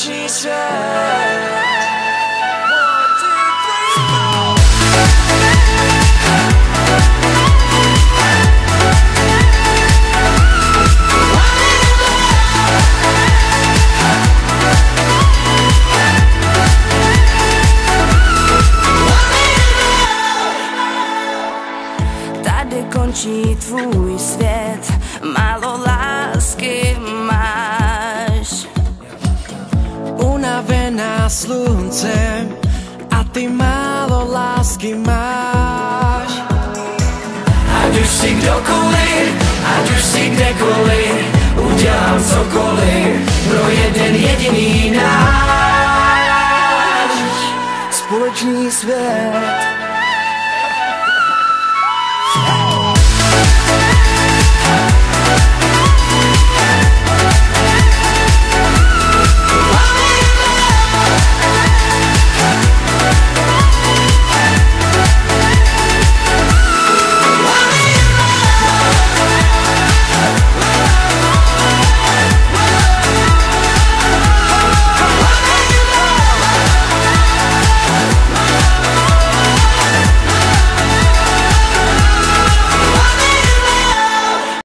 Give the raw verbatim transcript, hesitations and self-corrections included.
končí svět. Tady končí tvůj svět, málo lásky máš. Unavená sluncem a ty málo lásky máš. Ať už si kdokoliv, ať už si kdekoliv,